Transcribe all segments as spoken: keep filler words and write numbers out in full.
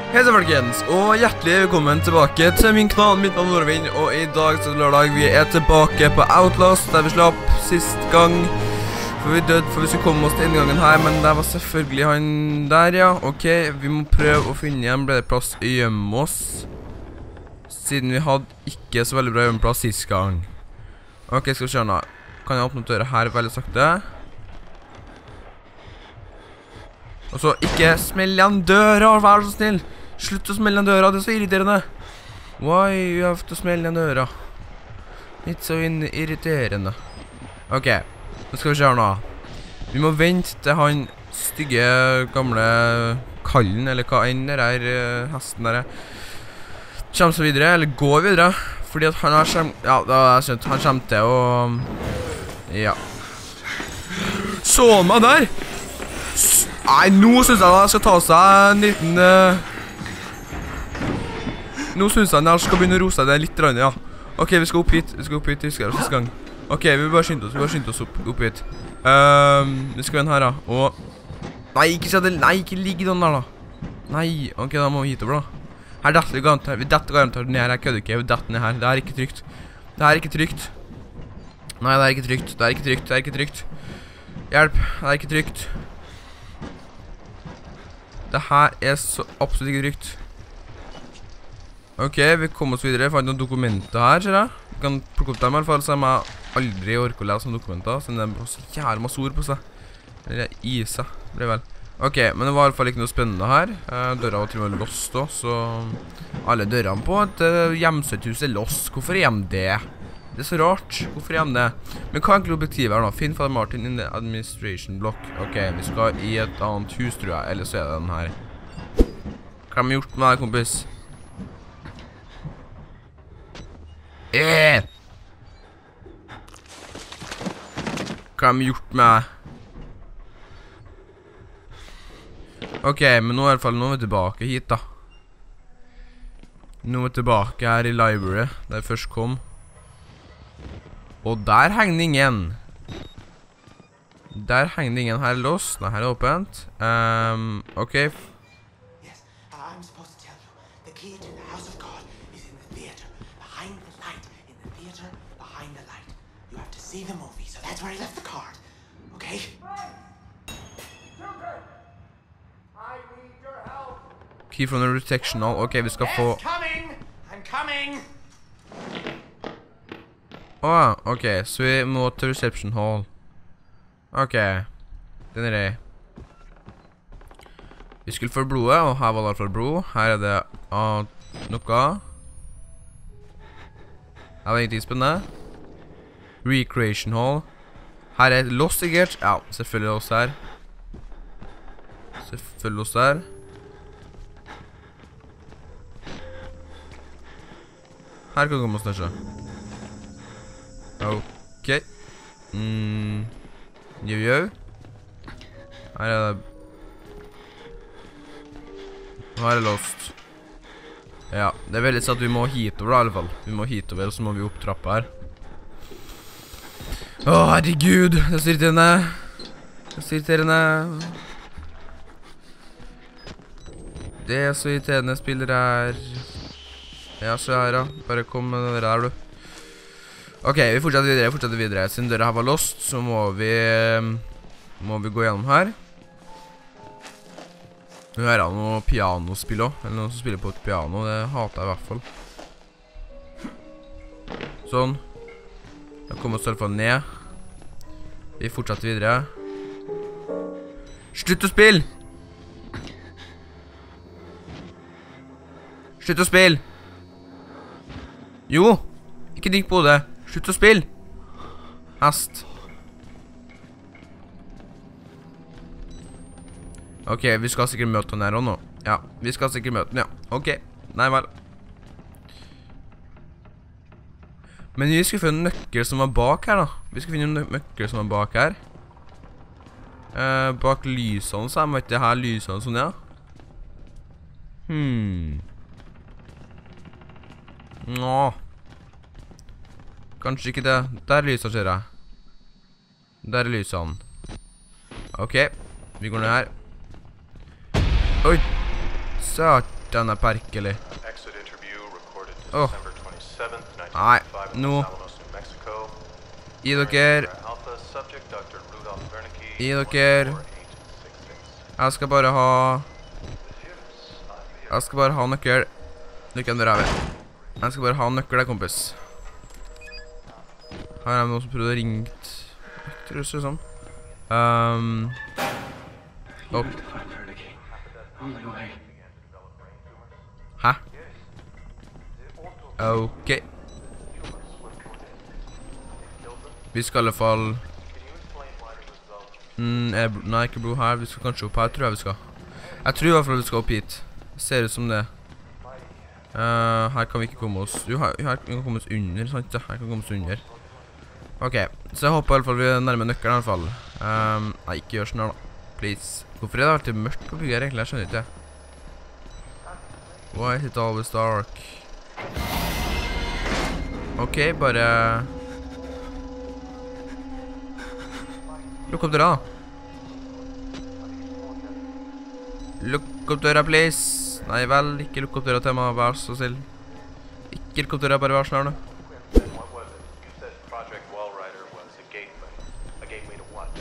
Hei så folkens, og hjertelig velkommen tilbake til min kanal, mitt navn er Norvind, og i dag så er det lørdag, vi er tilbake på Outlast, der vi slapp sist gang, for vi døde for vi skulle komme oss til inngangen her, men det var selvfølgelig han der, ja. Ok, vi må prøve å finne igjen, ble det plass å gjemme oss, siden vi hadde ikke så veldig bra gjemmeplass sist gang. Ok, skal vi se nå, kan jeg åpne døra her veldig sakte? Og så ikke smell igjen døra, vær så snill. Slutt å smelle igjen døra, det er så irriterende. Why you have to smell igjen døra? Litt så irriterende. Ok, nå skal vi se her nå. Vi må vente til han stygge gamle kallen, eller hva enn det er, hesten der. Kommer så videre, eller går videre. Fordi at han har skjemt, ja, det har jeg skjønt, han kommer til å... Ja. Så meg der! Nei, nå synes jeg han skal ta seg en liten... Uh... Nå synes jeg han skal begynne å rose det litt, ja. Ok, vi skal opp hit, vi skal opp hit, husker jeg siste gang. Ok, vi vil bare skynde oss, vi bare skynde oss opp, opp hit. Um, vi skal inn her da, og... Nei, ikke se det, nei, ikke ligge den der da. Nei, ok, da må vi hit over da. Her detter vi garantert, vi detter garantert ned her, jeg kødder ikke, vi detter ned her, det er ikke trygt. Det er ikke trygt. Nei, det er ikke trygt, det er ikke trygt, det er ikke trygt. Hjelp, det er ikke trygt. Det her er så absolutt ikke trygt. Ok, vi kommer oss videre. Jeg fant noen dokumenter her, ser jeg. Vi kan plukke opp dem i hvert fall, så jeg aldri orker å lese noen dokumenter, så det er så jævlig masse ord på seg. Eller isa, blir det vel. Ok, men det var i hvert fall ikke noe spennende her. Døra var til og med låst også, så alle dørene på et hjemsøthus er låst. Hvorfor er de det? Det er så rart. Hvorfor er de det? Men hva er egentlig objektivet her nå? Finn Father Martin in the administration block. Ok, vi skal i et annet hus, tror jeg. Eller så er det den her. Hva har de gjort med deg, kompis? Eh! Hva har de gjort med deg? Ok, men nå er i hvert fall nå er vi tilbake hit, da. Nå er vi tilbake her i library, der jeg først kom. Og der henger det ingen. Der henger det ingen. Her er låst. Nei, her er åpent. Um, ok. Yes, I'm supposed to tell you. The key to the house of God is in the theater. Behind the light. In the theater, behind the light. You have to see the movie, so that's where I left the card. Okay? Hey! Joker! I need your help! Key from the detectional. Ok, vi skal få... Yes, coming! I'm coming! Åh, ok, så vi må til reception hall. Ok, den er det. Vi skulle få blodet, og her var det for blod. Her er det uh, noe. Her var ingenting spennende. Recreation hall. Her er lås sikkert. Ja, selvfølgelig lås her. Selvfølgelig lås her. Her kan vi komme oss ned seg. Ok. Mm. Jau, jau. Her er det... Her er det låst. Ja, det er veldig sånn at vi må hitover da, i alle fall. Vi må hitover, og så må vi opp trappa her. Åh, herregud. Det er så irriterende. Det er så irriterende. Det er så irriterende spiller her. Ja, så her da. Bare kom med det der, du. Ok, vi fortsetter videre, vi fortsetter videre. Siden døra her var låst, så må vi Må vi gå gjennom her. Nå hører jeg noe pianospill også. Eller noen som spiller på et piano. Det hater jeg i hvert fall. Sånn. Da kommer vi i hvert fall ned. Vi fortsetter videre. Slutt å spille! Slutt å spille! Jo! Ikke digg på det. Slutt å spille! Hest. Ok, vi skal sikkert møte den her også nå. Ja, vi skal sikkert møte den, ja. Ok, nei vel. Men vi skulle finne en nøkkel som var bak her da. Vi skulle finne en nøkkel som var bak her. Eh, bak lysene, så jeg vet ikke her lysene sånn, ja. Hmm. Nå. Kanskje ikke det. Der lyser ser jeg. Der er lysene. Ok, vi går ned her. Oi, satan. denne perkelig. Exit interview recorded Oh. December twenty-seventh, Nei, nineteen eighty-five in nå. Los Alamos, New Mexico. I dere, Alpha subject Doctor Rudolph Wernicke. I dere. Jeg skal bare ha... Jeg skal bare ha nøkkel. Lykken der er vi. Jeg skal bare ha nøkkel, kompis. Her er det noen som prøvde å ringe. Jeg tror det ser ut som. Um... Oh. Hæ? Ok. Vi skal i alle fall... Mm, er, nei, ikke bro her. Vi skal kanskje opp her, tror jeg vi skal. Jeg tror i hvert fall vi skal opp hit. Det ser ut som det. Uh, her kan vi ikke komme oss... Jo, her, her kan vi komme oss under, sant? Her kan vi komme oss under. Ok, så jeg håper i alle fall vi er nærme nøkkelen i alle fall. Um, nei, ikke gjør sånn her da. Please. Hvorfor er det alltid mørkt på bygget her egentlig? Jeg skjønner ikke. Why is it always dark? Ok, bare... Lukk opp døra da. Lukk opp døra, please. Nei vel, ikke lukk opp døra til meg, vær så snill. Ikke lukk opp døra, bare vær så snill nå. What was it? You said Project Wallrider was a gateway. A gateway to what?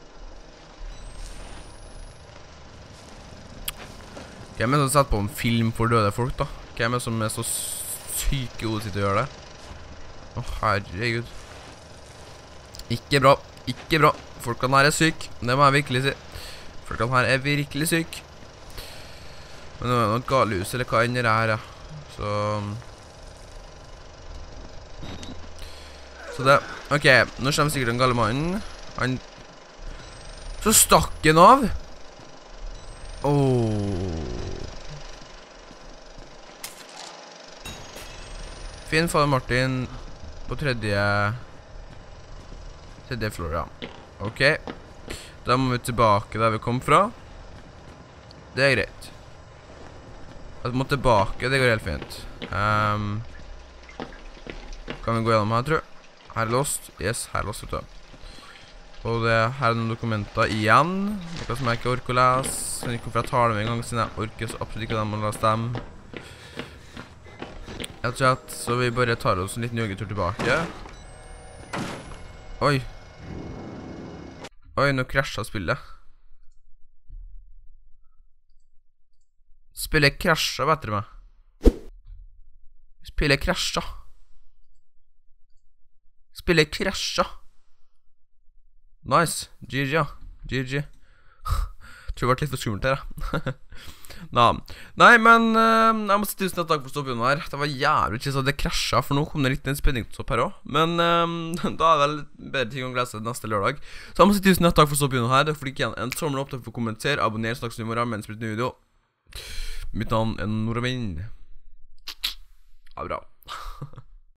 Hvem er det som setter på en film for døde folk da? Hvem er det som er så syke hodet sitt å gjøre det? Å, herregud. Ikke bra, ikke bra. Folkene her er syk, det må jeg virkelig si. Folkene her er virkelig syk. Men det er noe galehus, eller hva enn det er, ja. Så... Så det... Ok, nå kommer sikkert den gale mannen. Han... Så stakk han av! Åh... Fin fader Martin på tredje... Tredje floor, ja. Ok. Da må vi tilbake der vi kom fra. Det er greit. At vi må tilbake, det går helt fint. Um, kan vi gå gjennom her, tror jeg. Her er låst. Yes, her er låst, vet du. Og det, her er noen dokumenter igjen. Noe som jeg ikke orker å lese. Jeg vet ikke hvorfor jeg tar dem en gang, siden jeg orker så absolutt ikke dem å lese dem. Jeg tror at så vi bare tar oss en liten joggetur tilbake. Oi. Oi, nå krasjet spillet. Spillet krasjet, vet dere meg. Spillet krasjet. Spillet krasjet. Nice. G G, ja. G G. Tror det ble litt for skummelt her, ja. Nei. Nei, men uh, jeg må si tusen takk for stoppingen her. Det var jævlig ikke så det krasjet, for nå kom det litt en spenningstopp her også. Men um, da er det vel bedre ting å lese neste lørdag. Så jeg må si tusen takk for stoppingen her. Dere får ikke igjen en tommel opp, dere får kommentere, abonnere, snakkes i morgen, mens vi spiller ny video. Mitt navn er Normin. Ja, bra.